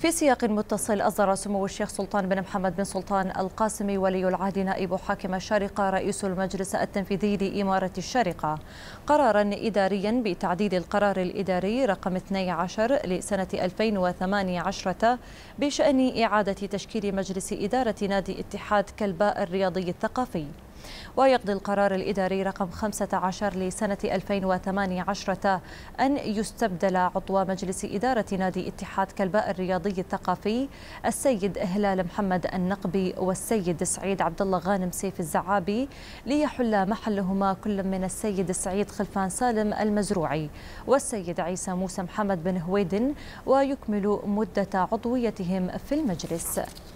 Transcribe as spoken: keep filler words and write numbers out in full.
في سياق متصل، أصدر سمو الشيخ سلطان بن محمد بن سلطان القاسمي ولي العهد نائب حاكم الشارقة رئيس المجلس التنفيذي لإمارة الشارقة قرارا إداريا بتعديل القرار الإداري رقم اثني عشر لسنة ألفين وثمانية عشر بشأن إعادة تشكيل مجلس إدارة نادي اتحاد كلباء الرياضي الثقافي. ويقضي القرار الإداري رقم خمسة عشر لسنة ألفين وثمانية عشر أن يستبدل عضو مجلس إدارة نادي اتحاد كلباء الرياضي الثقافي السيد هلال محمد النقبي والسيد سعيد عبد الله غانم سيف الزعابي، ليحل محلهما كل من السيد سعيد خلفان سالم المزروعي والسيد عيسى موسى محمد بن هويدن، ويكمل مدة عضويتهم في المجلس.